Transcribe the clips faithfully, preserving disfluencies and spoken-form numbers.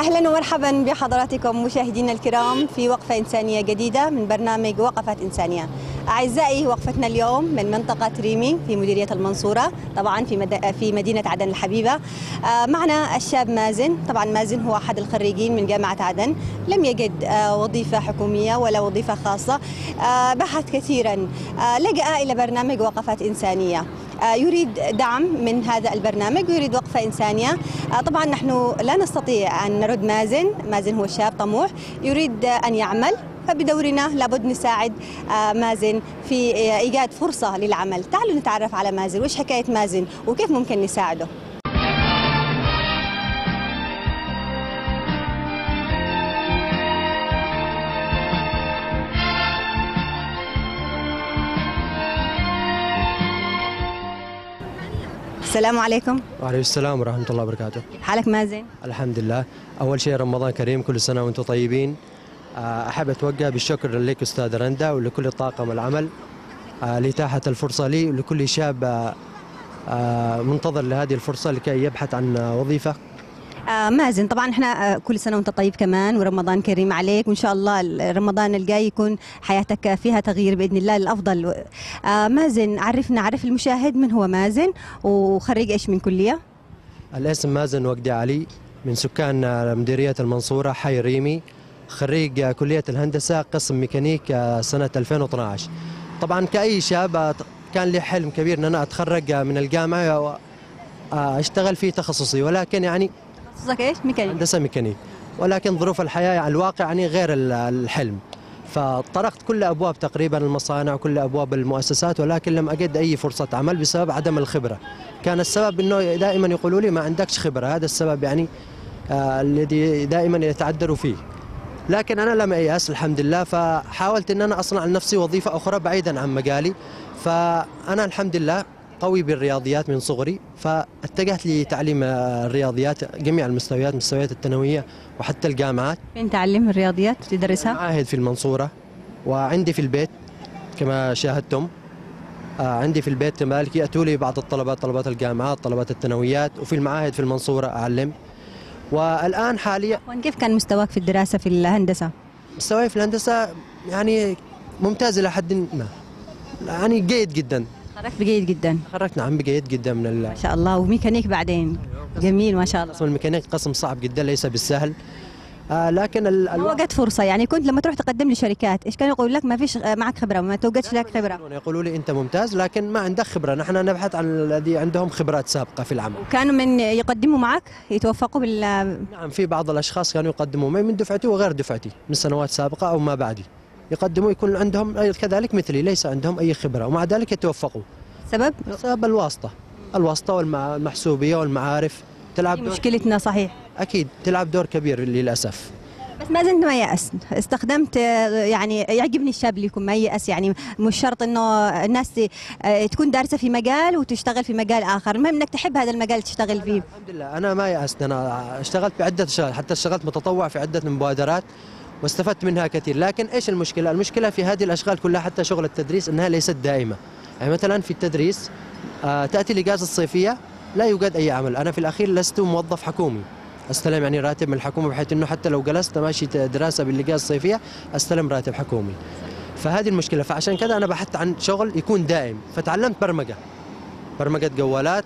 أهلا ومرحبا بحضراتكم مشاهدينا الكرام في وقفة إنسانية جديدة من برنامج وقفات إنسانية. أعزائي، وقفتنا اليوم من منطقة ريمي في مديرية المنصورة، طبعا في مد... في مدينة عدن الحبيبة. معنا الشاب مازن. طبعا مازن هو أحد الخريجين من جامعة عدن، لم يجد وظيفة حكومية ولا وظيفة خاصة، بحث كثيرا، لجأ إلى برنامج وقفات إنسانية، يريد دعم من هذا البرنامج ويريد وقفة إنسانية. طبعا نحن لا نستطيع أن نرد مازن، مازن هو شاب طموح يريد أن يعمل، فبدورنا لابد نساعد مازن في إيجاد فرصة للعمل. تعالوا نتعرف على مازن، وش حكاية مازن وكيف ممكن نساعده. السلام عليكم. وعليكم السلام ورحمة الله وبركاته. حالك مازن؟ الحمد لله. أول شيء رمضان كريم، كل سنة وأنتم طيبين. أحب أتوجه بالشكر لك أستاذ رندا ولكل طاقم العمل لإتاحة الفرصة لي ولكل شاب منتظر لهذه الفرصة لكي يبحث عن وظيفة. آه مازن، طبعا احنا كل سنه وانت طيب كمان، ورمضان كريم عليك، وان شاء الله رمضان الجاي يكون حياتك فيها تغيير باذن الله للافضل. آه مازن، عرفنا، عرف المشاهد من هو مازن وخريج ايش من كليه؟ الاسم مازن وجدي علي، من سكان مديريه المنصوره، حي ريمي، خريج كليه الهندسه قسم ميكانيك سنه ألفين واثني عشر. طبعا كاي شاب كان لي حلم كبير ان انا اتخرج من الجامعه واشتغل في تخصصي، ولكن يعني تخصصك ايش؟ ميكانيك. هندسه ميكانيك، ولكن ظروف الحياه يعني الواقع يعني غير الحلم، فطرقت كل ابواب تقريبا المصانع وكل ابواب المؤسسات، ولكن لم اجد اي فرصه عمل بسبب عدم الخبره. كان السبب انه دائما يقولوا لي ما عندكش خبره، هذا السبب يعني آه الذي دائما يتعذروا فيه. لكن انا لم ايأس الحمد لله، فحاولت ان انا اصنع لنفسي وظيفه اخرى بعيدا عن مجالي. فانا الحمد لله قوي بالرياضيات من صغري، فاتجهت لتعليم الرياضيات جميع المستويات، المستويات الثانويه وحتى الجامعات. فين تعلم الرياضيات تدرسها؟ معاهد في المنصوره، وعندي في البيت كما شاهدتم. عندي في البيت كذلك ياتوا لي بعض الطلبات، طلبات الجامعات، طلبات الثانويات، وفي المعاهد في المنصوره اعلم. والان حاليا، كيف كان مستواك في الدراسه في الهندسه؟ مستواي في الهندسه يعني ممتاز الى حد ما، يعني جيد جدا. تخرجت بجيد جدا؟ تخرجت نعم بجيد جدا من ال... ما شاء الله. وميكانيك بعدين؟ جميل ما شاء الله. قسم الميكانيك قسم صعب جدا، ليس بالسهل. آه لكن ال... ما وجدت فرصه يعني؟ كنت لما تروح تقدم لشركات ايش كانوا يقولوا لك؟ ما فيش معك خبره، ما توجدش لك خبره. يقولوا لي انت ممتاز لكن ما عندك خبره، نحن نبحث عن الذي عندهم خبرات سابقه في العمل. وكانوا من يقدموا معك يتوفقوا بال نعم، في بعض الاشخاص كانوا يقدموا معي من دفعتي وغير دفعتي، من سنوات سابقه او ما بعدي، يقدموا يكون عندهم كذلك مثلي ليس عندهم اي خبره، ومع ذلك يتوفقوا. سبب؟ سبب الواسطه، الواسطه والمحسوبيه والمعارف تلعب دور. مشكلتنا صحيح، اكيد تلعب دور كبير للاسف. بس ما زلت ما يأس، استخدمت يعني، يعجبني الشاب اللي يكون ما يأس، يعني مش شرط انه الناس تكون دارسه في مجال وتشتغل في مجال اخر، المهم انك تحب هذا المجال تشتغل فيه. الحمد لله انا ما يأست، انا اشتغلت بعده اشغال، حتى اشتغلت متطوع في عده مبادرات واستفدت منها كثير. لكن ايش المشكله؟ المشكله في هذه الاشغال كلها، حتى شغل التدريس، انها ليست دائمه. يعني مثلا في التدريس آه تاتي الاجازه الصيفيه لا يوجد اي عمل. انا في الاخير لست موظف حكومي، استلم يعني راتب من الحكومه، بحيث انه حتى لو جلست ماشي دراسه بالاجازه الصيفيه استلم راتب حكومي. فهذه المشكله، فعشان كذا انا بحثت عن شغل يكون دائم، فتعلمت برمجه، برمجه جوالات.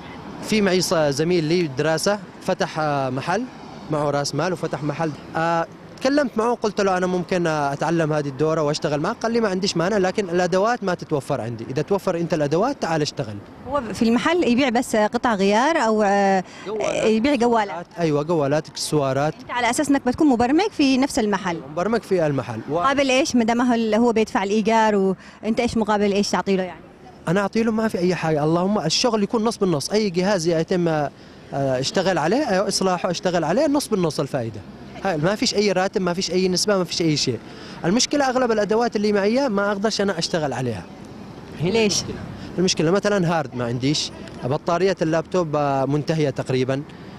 في معي زميل لي دراسه فتح محل، معه راس مال وفتح محل. أه تكلمت معه قلت له انا ممكن اتعلم هذه الدوره واشتغل معك، قال لي ما عنديش مانع، لكن الادوات ما تتوفر عندي، اذا توفر انت الادوات تعال اشتغل. هو في المحل يبيع بس قطع غيار او جوالات. يبيع جوالات؟ ايوه جوالات، اكسسوارات. انت على اساس انك بتكون مبرمج في نفس المحل؟ مبرمج في المحل. و... مقابل ايش؟ ما دام هو بيدفع الايجار، وانت ايش مقابل ايش تعطي له يعني؟ انا اعطي له ما في اي حاجه، اللهم الشغل يكون نص بالنص، اي جهاز يتم اشتغل عليه اصلاحه اشتغل عليه نص بالنص الفائده. ما فيش اي راتب، ما فيش اي نسبه، ما فيش اي شيء. المشكله اغلب الادوات اللي معي ما اقدرش انا اشتغل عليها. ليش؟ المشكله, المشكلة مثلا هارد ما عنديش، بطاريه اللابتوب منتهيه تقريبا،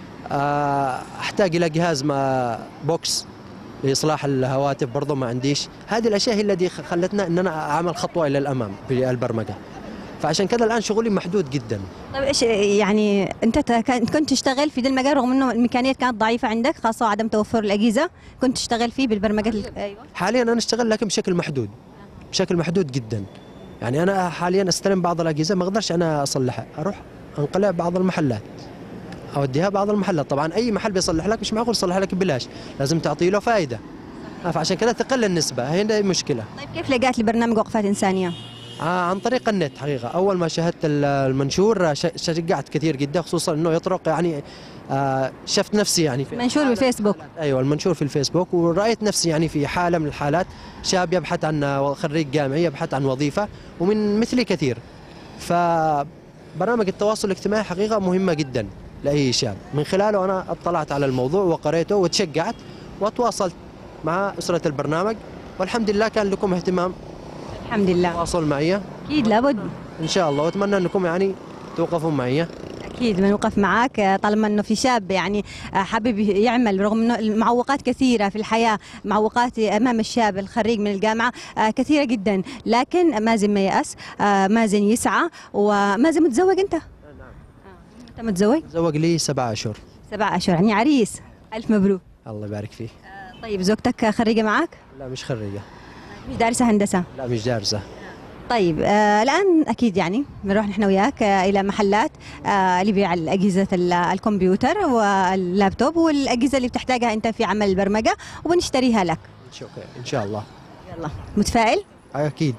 احتاج الى جهاز ما بوكس لاصلاح الهواتف برضه ما عنديش. هذه الاشياء هي التي خلتنا ان انا اعمل خطوه الى الامام في البرمجه. فعشان كذا الان شغلي محدود جدا. طيب ايش يعني انت ت- كان- كنت تشتغل في ذا المجال رغم انه الامكانيات كانت ضعيفه عندك خاصه عدم توفر الاجهزه، كنت تشتغل فيه بالبرمجه ال- ايوه حاليا انا اشتغل لكن بشكل محدود، بشكل محدود جدا. يعني انا حاليا استلم بعض الاجهزه ما اقدرش انا اصلحها، اروح انقلها بعض المحلات، اوديها بعض المحلات. طبعا اي محل بيصلح لك مش معقول يصلح لك ببلاش، لازم تعطي له فائده. آه، فعشان كذا تقل النسبه، هنا مشكله. طيب كيف لقيت لبرنامج وقفات انسانيه؟ آه عن طريق النت حقيقة. أول ما شاهدت ال- المنشور ش- شجعت كثير جدا، خصوصا أنه يطرق يعني آه شفت نفسي يعني في منشور بالفيسبوك. أيوة المنشور في الفيسبوك، ورأيت نفسي يعني في حالة من الحالات، شاب يبحث عن خريج جامعي يبحث عن وظيفة ومن مثلي كثير. فبرامج التواصل الاجتماعي حقيقة مهمة جدا لأي شاب، من خلاله أنا اطلعت على الموضوع وقريته وتشجعت وتواصلت مع أسرة البرنامج، والحمد لله كان لكم اهتمام الحمد لله. تواصل معي اكيد لابد. ان شاء الله، واتمنى انكم يعني توقفوا معي. اكيد بنوقف معاك طالما انه في شاب يعني حابب يعمل رغم انه المعوقات كثيره في الحياه، معوقات امام الشاب الخريج من الجامعه كثيره جدا، لكن ما زال ما يأس، ما زال يسعى وما زال متزوج. انت؟ نعم. انت متزوج؟ تزوج لي سبعة اشهر. سبعة اشهر يعني عريس. الف مبروك. الله يبارك فيه. طيب زوجتك خريجه معك؟ لا مش خريجة. مش دارسه هندسه؟ لا مش دارسة. طيب آه الآن أكيد يعني بنروح نحن وياك آه إلى محلات آه لبيع الأجهزة ال- الكمبيوتر واللابتوب والأجهزة اللي بتحتاجها أنت في عمل البرمجة وبنشتريها لك. شكرا ان شاء الله. يلا متفائل؟ اكيد.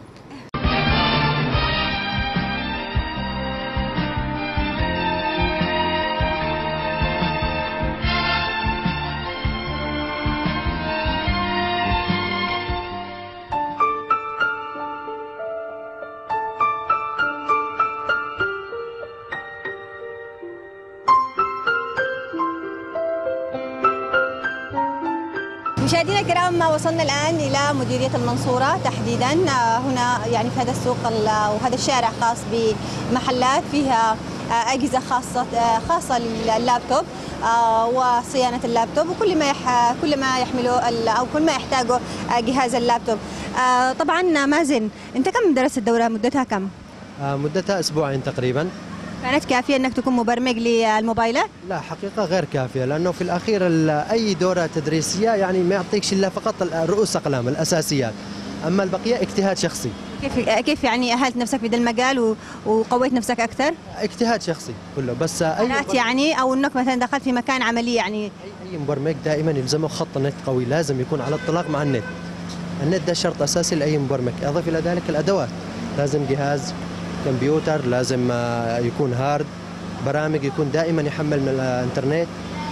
مشاهدينا الكرام وصلنا الآن إلى مديرية المنصورة تحديدا، آه، هنا يعني في هذا السوق ال- وهذا الشارع خاص بمحلات فيها آه، أجهزة خاصة آه، خاصة لللابتوب آه، وصيانة اللابتوب وكل ما يح كل ما يحمله ال- أو كل ما يحتاجه آه، جهاز اللابتوب. آه، طبعا مازن، أنت كم درست الدورة؟ مدتها كم؟ آه مدتها اسبوعين تقريبا. كانت كافية أنك تكون مبرمج للموبايلات؟ لا حقيقة غير كافية، لانه في الاخير ال- اي دورة تدريسية يعني ما يعطيكش الا فقط ال- رؤوس اقلام الاساسيات، اما البقية اجتهاد شخصي. كيف كيف يعني أهلت نفسك في ذا المجال و- وقويت نفسك أكثر؟ اجتهاد شخصي كله. بس اي قناة يعني او انك مثلا دخلت في مكان عملي يعني. اي أي مبرمج دائما يلزمه خط نت قوي، لازم يكون على اطلاق مع النت. النت ده شرط اساسي لاي مبرمج. اضف الى ذلك الادوات، لازم جهاز كمبيوتر، لازم آه، يكون هارد، برامج يكون دائما يحمل من الانترنت،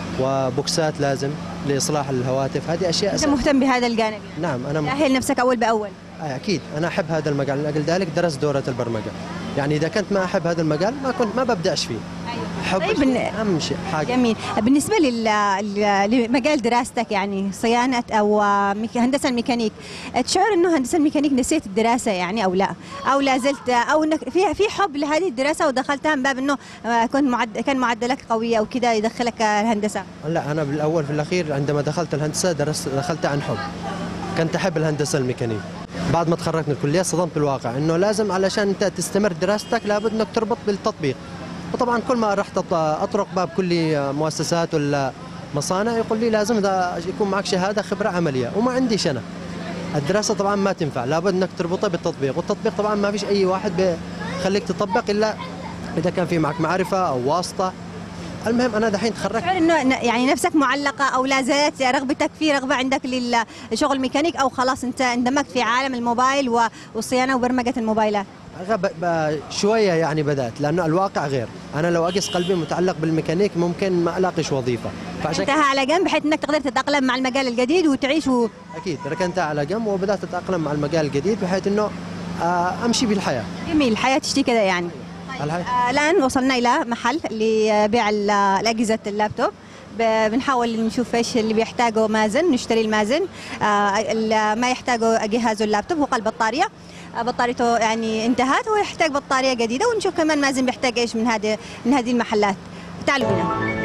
وبوكسات لازم لاصلاح الهواتف. هذه اشياء انت أساسية. مهتم بهذا الجانب؟ نعم انا م... تأهل نفسك اول باول. آه اكيد انا احب هذا المجال، من اجل ذلك درست دوره البرمجه. يعني اذا كنت ما احب هذا المجال ما كنت ما ببداش فيه. حب طيب بن- اهم شيء حاجه. جميل. بالنسبه لل... ل- لمجال دراستك يعني صيانه او ميك- هندسه الميكانيك، تشعر انه هندسه الميكانيك نسيت الدراسه يعني او لا، او لا زلت او انك في في حب لهذه الدراسه ودخلتها من باب انه آه، كنت معد... كان معدلك قويه او كذا يدخلك الهندسه؟ لا انا بالاول في الاخير عندما دخلت الهندسه درست دخلت عن حب. كنت احب الهندسه الميكانيك. بعد ما تخرجت من الكليه صدمت بالواقع انه لازم علشان انت تستمر دراستك لابد انك تربط بالتطبيق. وطبعا كل ما رحت أط- اطرق باب كل مؤسسات ولا مصانع يقول لي لازم اذا يكون معك شهاده خبره عمليه، وما عنديش انا. الدراسه طبعا ما تنفع، لابد انك تربطها بالتطبيق، والتطبيق طبعا ما فيش اي واحد بيخليك تطبق الا اذا كان في معك معرفه او واسطه. المهم انا دحين تخرجت. تشعر انه ن- يعني نفسك معلقه او لا زالت رغبتك في رغبه عندك للشغل ميكانيك او خلاص انت اندمجت في عالم الموبايل و- والصيانه وبرمجه الموبايلات؟ غب... ب... شويه يعني بدات، لانه الواقع غير. انا لو اقص قلبي متعلق بالميكانيك ممكن ما الاقيش وظيفه، فعشان انتهى على جنب بحيث انك تقدر تتاقلم مع المجال الجديد وتعيش و... اكيد ركنتها على جنب وبدات اتاقلم مع المجال الجديد بحيث انه آه، امشي بالحياه. جميل. الحياه تشتي كذا يعني. الحياة. آه، الآن وصلنا إلى محل لبيع ال- الأجهزة اللابتوب. ب- بنحاول نشوف ايش اللي بيحتاجه مازن، نشتري المازن. آه، ال- ما يحتاجه جهازه اللابتوب هو قلب بطارية، آه، بطاريته يعني انتهت، هو يحتاج بطارية جديدة، ونشوف كمان مازن بيحتاج ايش من هذه من هذه المحلات. تعالوا بنا.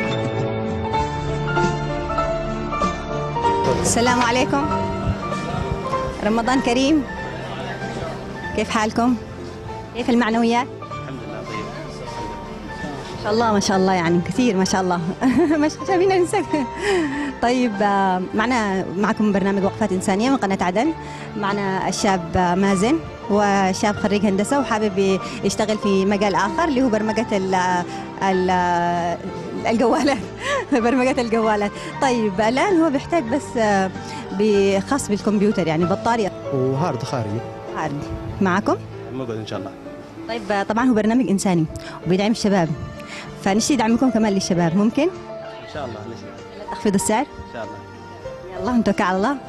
السلام عليكم، رمضان كريم، كيف حالكم؟ كيف المعنويات؟ ما شاء الله ما شاء الله، يعني كثير ما شاء الله. مش شايفين ننسى. طيب آه، معنا معكم برنامج وقفات إنسانية من قناة عدن. معنا الشاب آه، مازن، وشاب خريج هندسة وحابب يشتغل في مجال آخر اللي هو برمجة ال ال الجوالات. برمجة الجوالات. طيب الآن هو بيحتاج بس آه، بخاص بالكمبيوتر، يعني بطارية وهارد خارجي. هارد. معكم؟ موجود ان شاء الله. طيب آه، طبعا هو برنامج إنساني وبيدعم الشباب، فنشتي دعمكم كمان للشباب، ممكن؟ ان شاء الله نسمع. تخفيض السعر؟ ان شاء الله. يلا نتوكل على الله.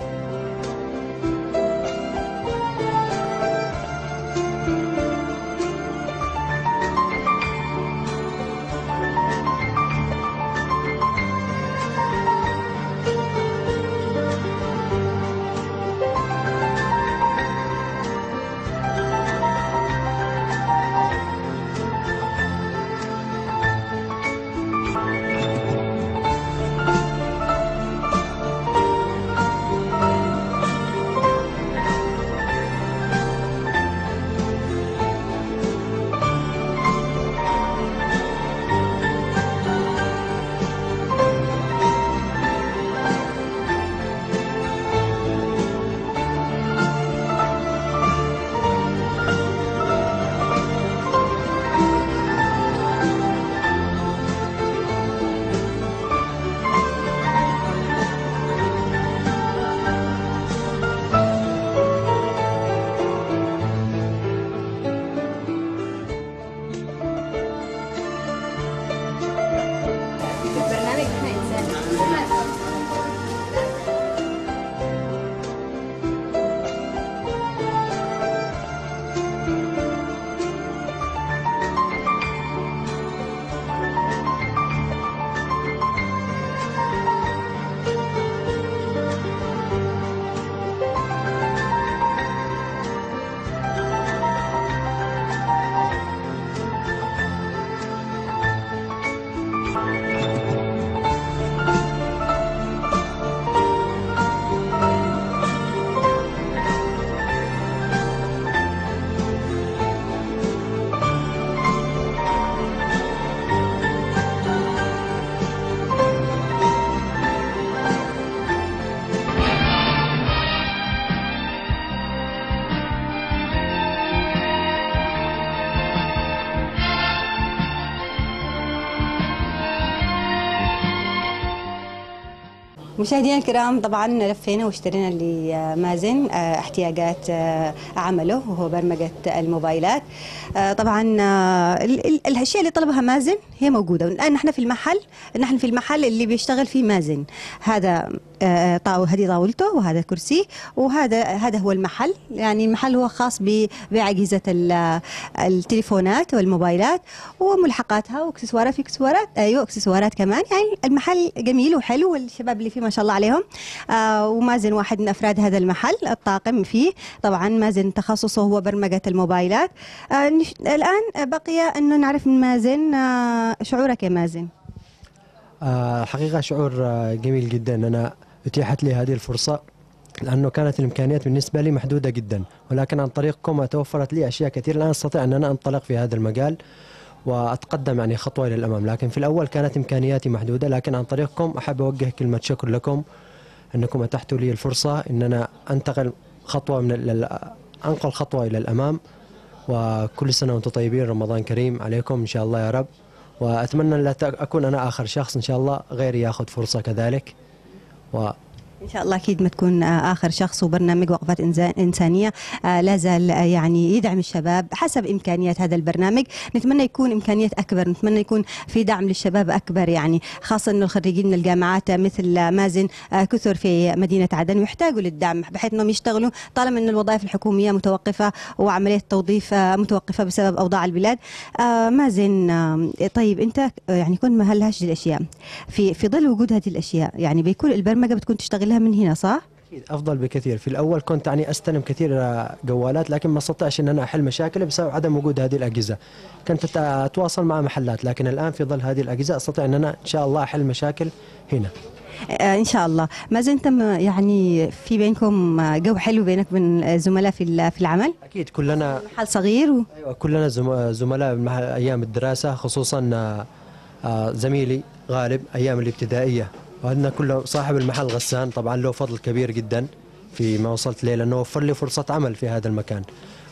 برنامج احنا انسان. مشاهدينا الكرام، طبعا لفينا واشترينا لمازن احتياجات عمله وهو برمجة الموبايلات. طبعا الاشياء اللي طلبها مازن هي موجودة الان. نحن في المحل نحن في المحل اللي بيشتغل فيه مازن. هذا طاو هذه طاولته، وهذا كرسي، وهذا هذا هو المحل. يعني المحل هو خاص بأجهزة التليفونات والموبايلات وملحقاتها واكسسوارات. في اكسسوارات، ايوه اكسسوارات كمان. يعني المحل جميل وحلو، والشباب اللي فيه ما شاء الله عليهم. آه ومازن واحد من افراد هذا المحل. الطاقم فيه طبعا مازن تخصصه هو برمجة الموبايلات. آه الان بقي انه نعرف من مازن آه شعورك يا مازن. آه حقيقة شعور آه جميل جدا ان انا اتيحت لي هذه الفرصة، لأنه كانت الإمكانيات بالنسبة لي محدودة جدا، ولكن عن طريقكم توفرت لي أشياء كثير. الآن أستطيع أن أنا أنطلق في هذا المجال وأتقدم يعني خطوة إلى الأمام. لكن في الأول كانت إمكانياتي محدودة، لكن عن طريقكم أحب أوجه كلمة شكر لكم أنكم أتحتوا لي الفرصة أن أنا أنتقل خطوة من أنقل خطوة إلى الأمام. وكل سنة وأنتم طيبين، رمضان كريم عليكم إن شاء الله يا رب. وأتمنى أن لا أكون أنا آخر شخص، إن شاء الله غيري يأخذ فرصة كذلك. و إن شاء الله أكيد ما تكون آخر شخص. وبرنامج وقفات إنسانية لا زال يعني يدعم الشباب حسب إمكانيات هذا البرنامج. نتمنى يكون إمكانيات أكبر، نتمنى يكون في دعم للشباب أكبر، يعني خاصة أنه الخريجين من الجامعات مثل مازن كثر في مدينة عدن ويحتاجوا للدعم بحيث أنهم يشتغلوا، طالما أن الوظائف الحكومية متوقفة وعملية التوظيف متوقفة بسبب أوضاع البلاد. مازن، طيب أنت يعني كنت مهل هذه الأشياء، في في ظل وجود هذه الأشياء يعني بيكون البرمجة بتكون تشتغل من هنا، صح؟ أكيد أفضل بكثير. في الأول كنت يعني أستلم كثير جوالات، لكن ما استطعش أن أنا أحل مشاكل بسبب عدم وجود هذه الأجهزة. كنت أتواصل مع محلات، لكن الآن في ظل هذه الأجهزة أستطيع أن أنا إن شاء الله أحل مشاكل هنا. آه إن شاء الله. مازن، أنت يعني في بينكم جو حلو بينك وبين الزملاء في في العمل؟ أكيد كلنا محل صغير و... أيوة كلنا زملاء أيام الدراسة، خصوصا آه، زميلي غالب أيام الابتدائية، وعندنا كله صاحب المحل غسان طبعا له فضل كبير جدا في ما وصلت ليه، لأنه وفر لي فرصة عمل في هذا المكان.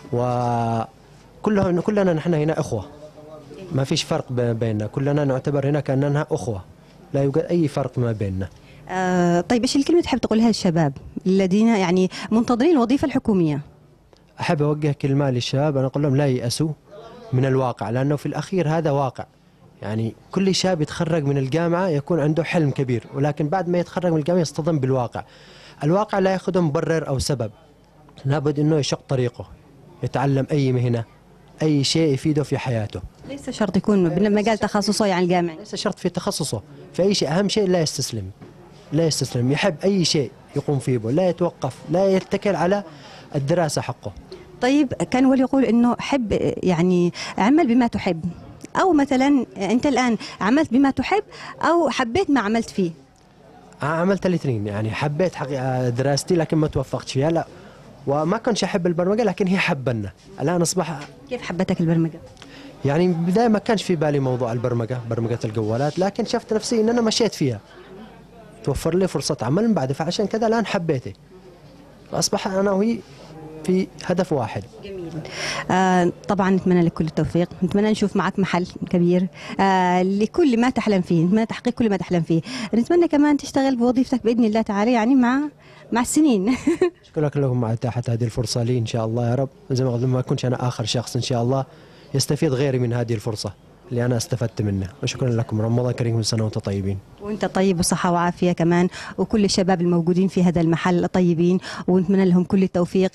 وكلنا كلنا نحن هنا أخوة، ما فيش فرق بيننا، كلنا نعتبر هنا كأننا أخوة، لا يوجد أي فرق ما بيننا. آه طيب ايش الكلمه تحب تقولها للشباب الذين يعني منتظرين الوظيفه الحكوميه؟ أحب أوجه كلمة للشباب، أنا أقول لهم لا ييأسوا من الواقع، لأنه في الأخير هذا واقع. يعني كل شاب يتخرج من الجامعة يكون عنده حلم كبير، ولكن بعد ما يتخرج من الجامعة يصطدم بالواقع. الواقع لا يأخذه مبرر أو سبب، لابد أنه يشق طريقه، يتعلم أي مهنة، أي شيء يفيده في حياته. ليس شرط يكون بمجال تخصصه يعني الجامعي، ليس شرط في تخصصه، في أي شيء، أهم شيء لا يستسلم، لا يستسلم، يحب أي شيء يقوم فيه، لا يتوقف، لا يتكل على الدراسة حقه. طيب كان ولي يقول انه حب يعني عمل بما تحب، او مثلا انت الان عملت بما تحب او حبيت ما عملت فيه؟ عملت الاثنين، يعني حبيت حقيقة دراستي لكن ما توفقت فيها، لا، وما كنتش احب البرمجه لكن هي حبنا. الان اصبح. كيف حبتك البرمجه؟ يعني بداية ما كانش في بالي موضوع البرمجه، برمجه الجوالات، لكن شفت نفسي ان انا مشيت فيها، توفر لي فرصه عمل من بعد، فعشان كذا الان حبيته، فاصبح انا وهي في هدف واحد. جميل. آه طبعا نتمنى لك كل التوفيق، نتمنى نشوف معك محل كبير آه لكل ما تحلم فيه، نتمنى تحقيق كل ما تحلم فيه، نتمنى كمان تشتغل بوظيفتك باذن الله تعالى يعني مع مع السنين. شكرا لكم على اتاحه هذه الفرصه لي، ان شاء الله يا رب زي ما قلت ما اكونش انا اخر شخص، ان شاء الله يستفيد غيري من هذه الفرصه اللي انا استفدت منها، وشكرا لكم. رمضان كريم، كل سنه وانتم طيبين. وانت طيب وصحه وعافيه كمان، وكل الشباب الموجودين في هذا المحل طيبين، ونتمنى لهم كل التوفيق.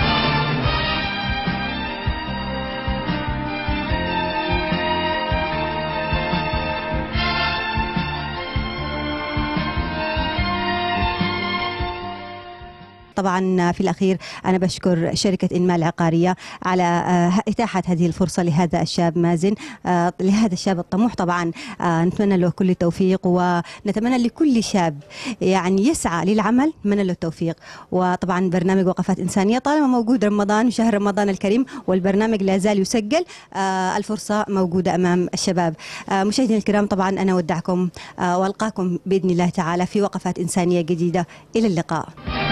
طبعا في الأخير أنا بشكر شركة إنمال العقارية على إتاحة هذه الفرصة لهذا الشاب مازن، لهذا الشاب الطموح. طبعا نتمنى له كل التوفيق، ونتمنى لكل شاب يعني يسعى للعمل نتمنى له التوفيق. وطبعا برنامج وقفات إنسانية طالما موجود رمضان وشهر رمضان الكريم والبرنامج لا زال يسجل، الفرصة موجودة أمام الشباب. مشاهدينا الكرام، طبعا أنا أودعكم وألقاكم بإذن الله تعالى في وقفات إنسانية جديدة. إلى اللقاء.